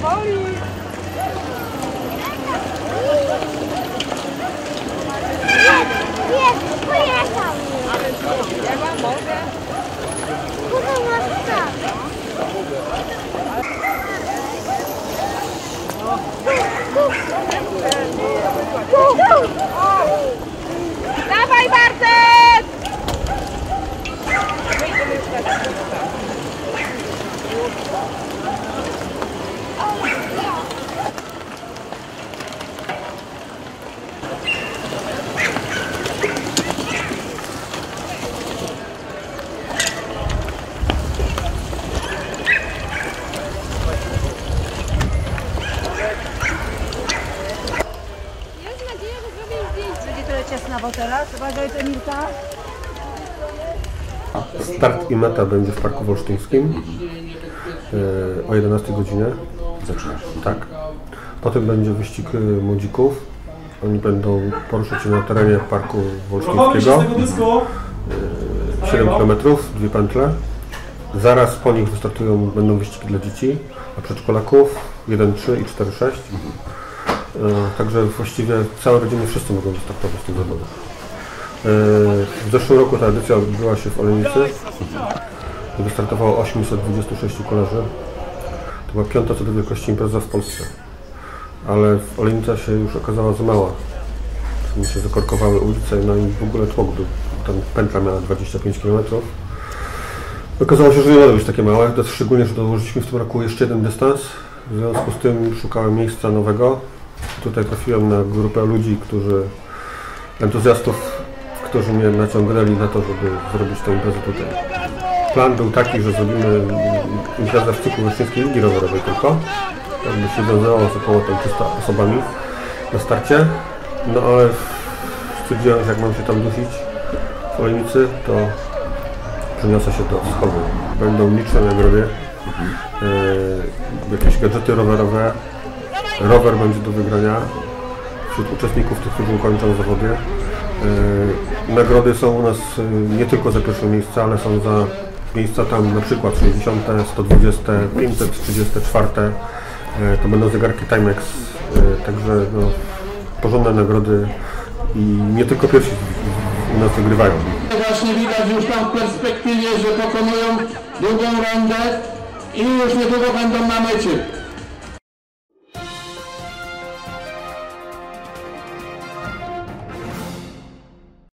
Pojechał! Ja wam mogę. Kurwa, masz tak. Dawaj, Bartek! Ciasna, bo teraz, uważaj, to Emilka. Start i meta będzie w Parku Wolsztyńskim o 11 godzinie. Zaczynasz. Tak. Potem będzie wyścig młodzików. Oni będą poruszać się na terenie Parku Wolsztyńskiego. 7 km, 2 pętle. Zaraz po nich będą wyścigi dla dzieci, a przedszkolaków 1, 3 i 4, 6. Także właściwie całe rodziny wszyscy mogą wystartować w tym zawodzie. W zeszłym roku ta edycja odbyła się w Olenicy. Wystartowało 826 kolarzy. To była 5. co do wielkości impreza w Polsce. Ale Olenica się już okazała za mała. Mi się zakorkowały ulice, no i w ogóle tłok był. Tam pętla miała 25 km. Okazało się, że nie może być takie małe, szczególnie, że dołożyliśmy w tym roku jeszcze jeden dystans. W związku z tym szukałem miejsca nowego. Tutaj trafiłem na grupę ludzi, entuzjastów, którzy mnie naciągnęli na to, żeby zrobić tę imprezę tutaj. Plan był taki, że zrobimy imprezę w cyklu Wolsztyńskiej Ligi Rowerowej tylko. To by się wiązało z około 300 osobami na starcie. No ale stwierdziłem, że jak mam się tam dusić w Olenicy, to przeniosę się do Schowy. Będą liczne nagrody, jakieś gadżety rowerowe. Rower będzie do wygrania wśród uczestników, tych, którzy ukończą zawody. Nagrody są u nas nie tylko za pierwsze miejsca, ale są za miejsca tam na przykład 60, 120, 534. To będą zegarki Timex, także no, porządne nagrody i nie tylko pierwsi u nas wygrywają. Właśnie widać już tam w perspektywie, że pokonują drugą rundę i już niedługo będą na mecie.